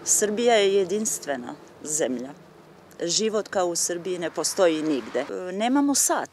Srbija je jedinstvena zemlja. Život kao u Srbiji ne postoji nigde. Nemamo sat.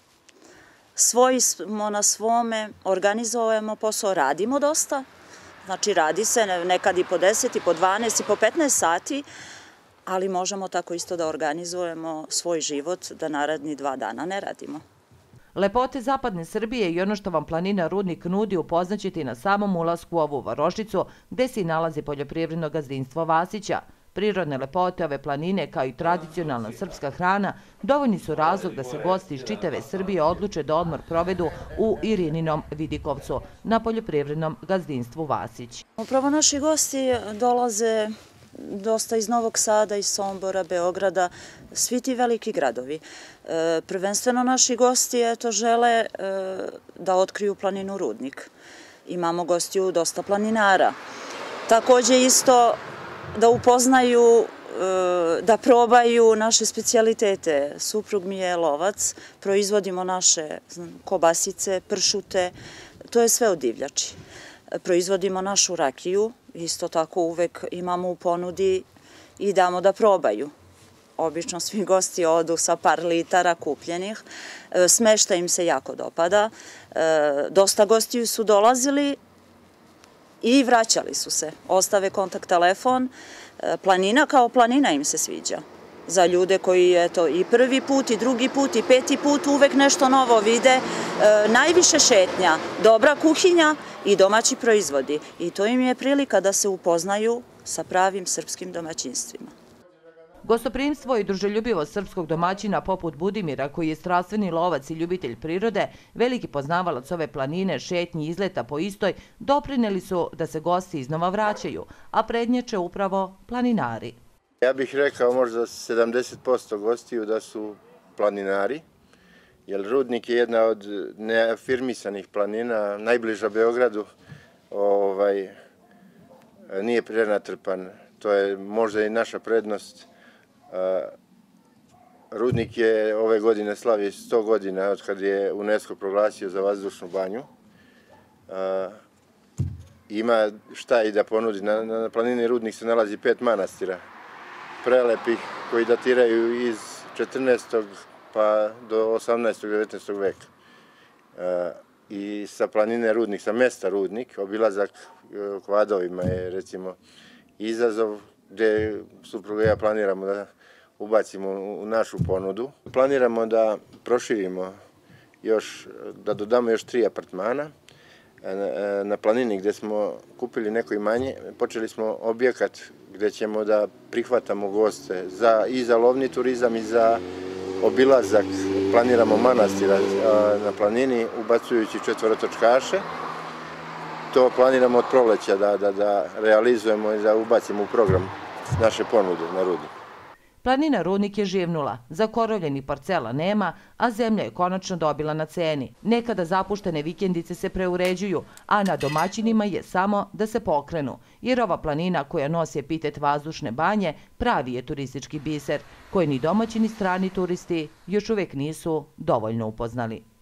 Svoji smo na svome, organizujemo posao, radimo dosta. Znači radi se nekad i po 10, i po 12, i po 15 sati, ali možemo tako isto da organizujemo svoj život da naredni 2 dana ne radimo. Lepote zapadne Srbije i ono što vam planina Rudnik nudi upoznaćete i na samom ulasku u ovu varošicu gde se i nalazi poljoprivredno gazdinstvo Vasića. Prirodne lepote ove planine kao i tradicionalna srpska hrana dovoljni su razlog da se gosti iz čitave Srbije odluče da odmor provedu u Irininom Vidikovcu na poljoprivrednom gazdinstvu Vasić. Upravo naši gosti dolaze dosta iz Novog Sada, iz Sombora, Beograda, svi ti veliki gradovi. Prvenstveno naši gosti žele da otkriju planinu Rudnik. Imamo gostiju dosta planinara. Takođe isto da upoznaju, da probaju naše specijalitete. Suprug mi je lovac, proizvodimo naše kobasice, pršute, to je sve od divljači. Proizvodimo našu rakiju, isto tako uvek imamo u ponudi i damo da probaju. Obično svi gosti odu sa par litara kupljenih, smeštaj im se jako dopada. Dosta gostiju su dolazili i vraćali su se. Ostave kontakt telefon. Planina kao planina im se sviđa. Za ljude koji je to i prvi put, i drugi put, i 5. put uvek nešto novo vide. Najviše šetnja, dobra kuhinja i domaći proizvodi. I to im je prilika da se upoznaju sa pravim srpskim domaćinstvima. Gostoprimstvo i druželjubivost srpskog domaćina poput Budimira, koji je strastveni lovac i ljubitelj prirode, veliki poznavalac ove planine, šetnji i izleta po istoj, doprineli su da se gosti iznova vraćaju, a prednjače upravo planinari. Ja bih rekao možda 70% gostiju da su planinari, jer Rudnik je jedna od neafirmisanih planina, najbliža Beogradu, nije prenatrpan, to je možda i naša prednost. Rudnik je ove godine slavi 100 godina od kad je UNESCO proglasio za vazdušnu banju. Ima šta i da ponudi. Na planini Rudnik se nalazi 5 manastira, prelepih, koji datiraju iz 14. pa do 18. 19. veka. I sa planine Rudnik, sa mesta Rudnik, obilazak kvadovima je recimo izazov gde supruga i ja planiramo da ubacimo u našu ponudu. Planiramo da proširimo još, da dodamo još 3 apartmana. Na planini gde smo kupili neko imanje, počeli smo objekat gde ćemo da prihvatamo goste i za lovni turizam i za obilazak. Planiramo manastira na planini ubacujući 4-točkaše. To planiramo od proleća da realizujemo i da ubacimo u program naše ponude na Rudnik. Planina Rudnik je živnula, zakorovljenih parcela nema, a zemlja je konačno dobila na ceni. Nekada zapuštene vikendice se preuređuju, a na domaćinima je samo da se pokrenu, jer ova planina koja nosi epitet vazdušne banje pravi je turistički biser, koji ni domaći ni strani turisti još uvek nisu dovoljno upoznali.